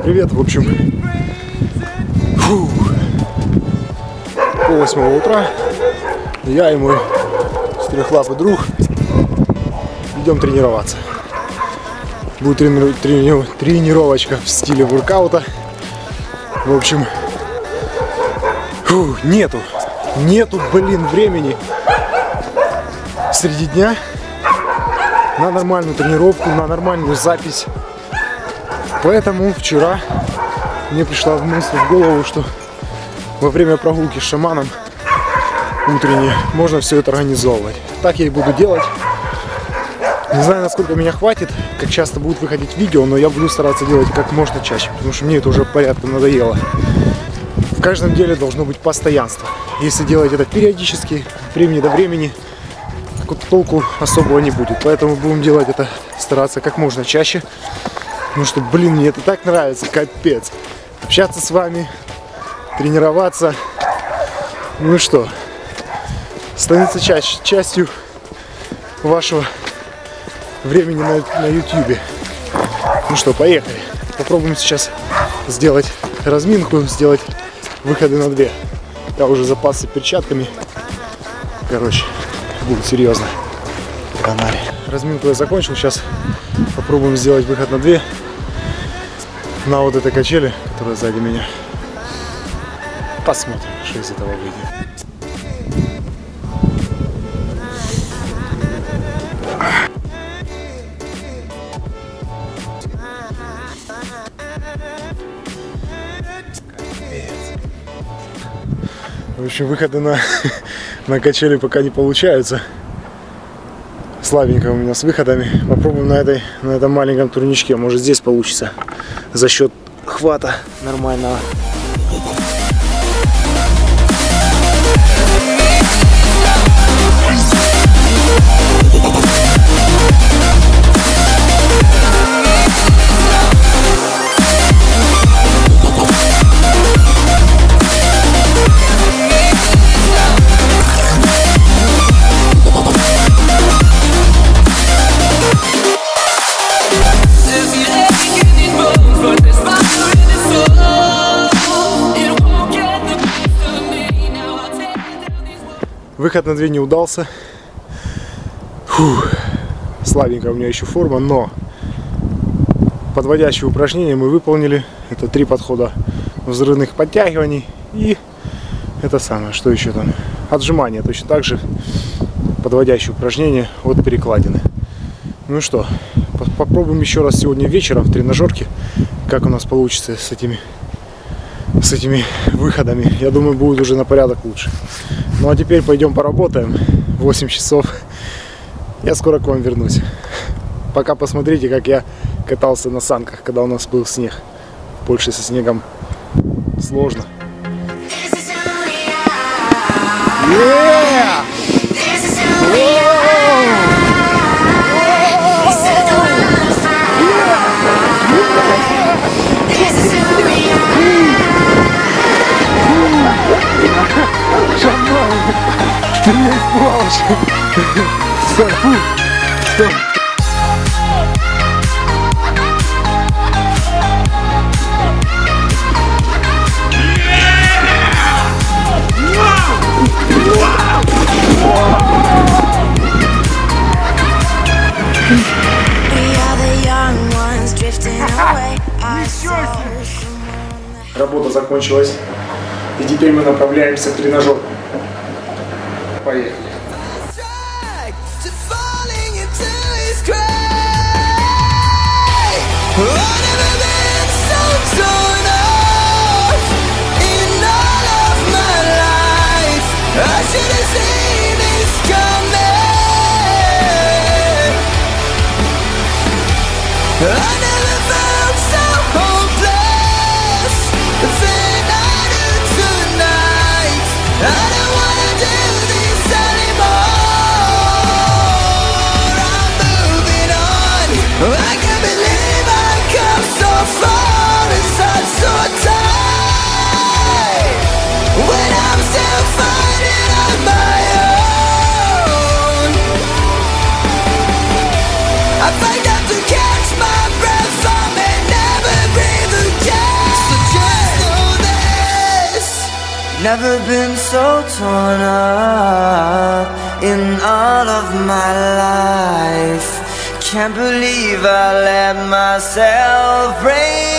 привет. В общем, пол-8 утра. Я и мой четырехлапый друг идем тренироваться. Будет тренировочка в стиле воркаута. В общем, нету, блин, времени среди дня на нормальную тренировку, на нормальную запись. Поэтому вчера мне пришла мысль в голову, что во время прогулки с шаманом утренней можно все это организовывать. Так я и буду делать. Не знаю, насколько меня хватит, как часто будут выходить видео, но я буду стараться делать как можно чаще, потому что мне это уже порядком надоело. В каждом деле должно быть постоянство. Если делать это периодически, времени до времени, толку особого не будет. Поэтому будем делать это, стараться как можно чаще. Потому что, блин, мне это так нравится, капец. Общаться с вами, тренироваться. Ну и что? Становится частью вашего времени на YouTube. Ну что, поехали. Попробуем сейчас сделать разминку, сделать выходы на 2. Я уже запасся перчатками. Короче, будет серьезно. Погнали. Разминку я закончил. Сейчас попробуем сделать выход на 2. На вот этой качели, которая сзади меня. Посмотрим, что из этого выйдет. В общем, выходы на качели пока не получаются. Слабенько у меня с выходами. Попробуем на этом маленьком турничке. Может, здесь получится за счет хвата нормального. Выход на 2 не удался. Слабенькая у меня еще форма, но подводящие упражнения мы выполнили. Это 3 подхода взрывных подтягиваний и это самое, что еще там, отжимания, точно так же подводящие упражнения от перекладины. Ну что, попробуем еще раз сегодня вечером в тренажерке, как у нас получится с этими выходами. Я думаю, будет уже на порядок лучше. Ну а теперь пойдем поработаем. 8 часов. Я скоро к вам вернусь. Пока посмотрите, как я катался на санках, когда у нас был снег. В Польше со снегом сложно. Yeah! Ты меня испугалась. Стой, фу. Стой. Работа закончилась. И теперь мы направляемся в тренажер. Поехали. I find out to catch my breath, I may never breathe again. Never been so torn up in all of my life. Can't believe I let myself break